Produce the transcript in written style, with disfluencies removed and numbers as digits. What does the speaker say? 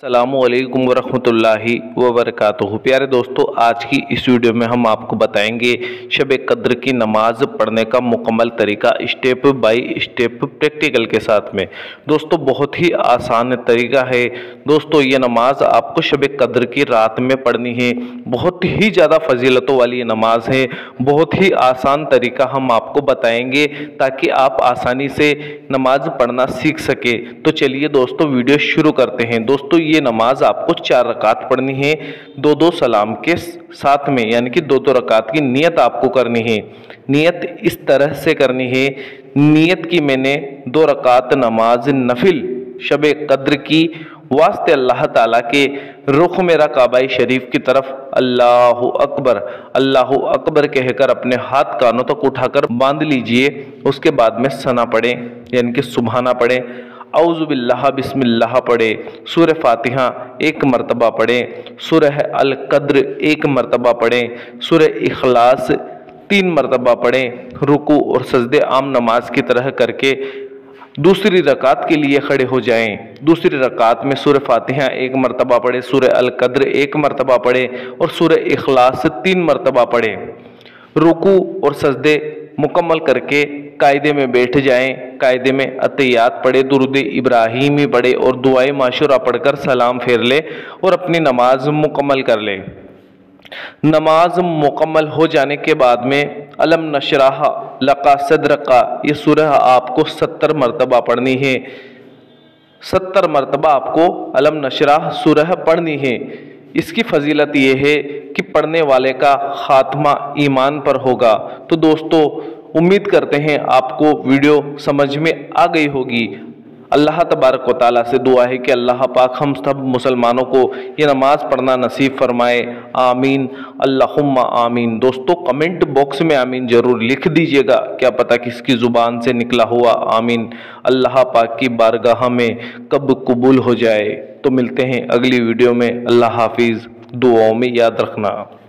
अस्सलामुअलैकुम वरहमतुल्लाहि वबरकातुहू। प्यारे दोस्तों, आज की इस वीडियो में हम आपको बताएंगे शब कद्र की नमाज पढ़ने का मुकम्मल तरीका, स्टेप बाय स्टेप प्रैक्टिकल के साथ में। दोस्तों, बहुत ही आसान तरीका है। दोस्तों, ये नमाज आपको शब कद्र की रात में पढ़नी है। बहुत ही ज़्यादा फजीलतों वाली ये नमाज है। बहुत ही आसान तरीका हम आपको बताएंगे ताकि आप आसानी से नमाज पढ़ना सीख सके। तो चलिए दोस्तों, वीडियो शुरू करते हैं। दोस्तों, ये नमाज आपको 4 रकात पढ़नी है, 2-2 सलाम के साथ में, यानी कि 2-2 रकात की नियत आपको करनी है। नियत इस तरह से करनी है, नियत की मैंने 2 रकात नमाज नफिल शब कद्र की वास्ते अल्लाह ताला के रुख मेरा काबाई शरीफ की तरफ अल्लाहु अकबर कहकर अपने हाथ कानों तक उठाकर बांध लीजिए। उसके बाद में सना पढ़े, यानी कि सुबहाना पढ़े, औज़ु बिल्लाह बिस्मिल्लाह पढ़े, सूरह फातिहा 1 मरतबा पढ़े, सूरह अल कद्र 1 मरतबा पढ़े, सूरह इखलास 3 मरतबा पढ़े। रुकू और सजदे आम नमाज की तरह करके दूसरी रकात के लिए खड़े हो जाएं। दूसरी रकात में सूरह फातिहा 1 मरतबा पढ़े, सूरह अल कद्र 1 मरतबा पढ़े और सूरह इखलास 3 मरतबा पढ़े। रुकू और सजदे मुकम्मल करके कायदे में बैठ जाएं। कायदे में अतहियात पढ़े, दुरूद इब्राहिमी पढ़े और दुआए माशूरा पढ़कर सलाम फेर ले और अपनी नमाज मुकम्मल कर ले। नमाज मुकम्मल हो जाने के बाद में अलम नशराह लका सदरका, ये सूरह आपको 70 मरतबा पढ़नी है। 70 मरतबा आपको अलम नशराह सूरह पढ़नी है। इसकी फजीलत ये है कि पढ़ने वाले का खात्मा ईमान पर होगा। तो दोस्तों, उम्मीद करते हैं आपको वीडियो समझ में आ गई होगी। अल्लाह तबारक व तआला से दुआ है कि अल्लाह पाक हम सब मुसलमानों को ये नमाज पढ़ना नसीब फरमाए। आमीन, अल्लाहुम्मा आमीन। दोस्तों, कमेंट बॉक्स में आमीन ज़रूर लिख दीजिएगा, क्या पता किसकी ज़ुबान से निकला हुआ आमीन अल्लाह पाक की बारगाह में कब कबूल हो जाए। तो मिलते हैं अगली वीडियो में। अल्लाह हाफिज़, दुआओं में याद रखना।